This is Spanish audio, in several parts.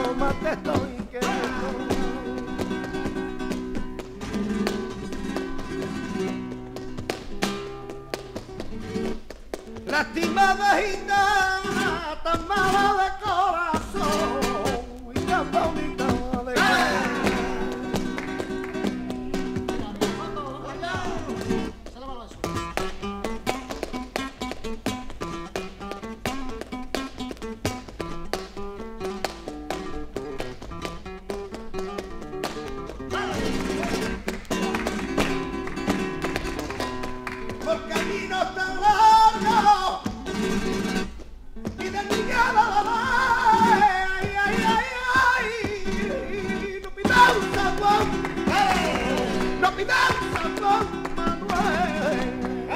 más te estoy queriendo. Lastimada gitana, tan mala de corazón y tan bonita de cara. Por caminos tan largos y de niñada ay, ay, ay, ay, no pidas San Juan, no pidas San Juan Manuel.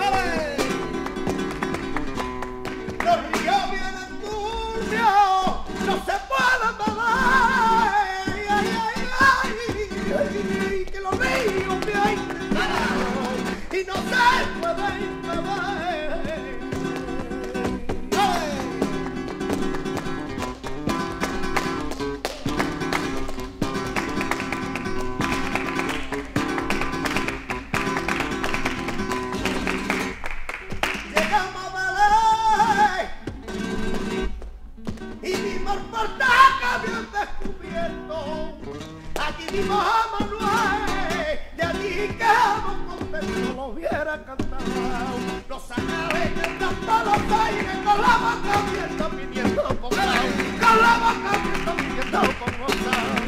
Los ríos vienen turbios, no se pueden beber, ay, ay, ay, ay, que los ríos vienen y no se pueden beber. Llegamos a Belén y vimos Portaca bien descubierto. Allí vimos a Manuel, de allí quedamos contentos, lo hubiera cantado. Los ángeles cantando los aires con la boca abierta pidiendo por con la boca abierta pidiendo por gozar.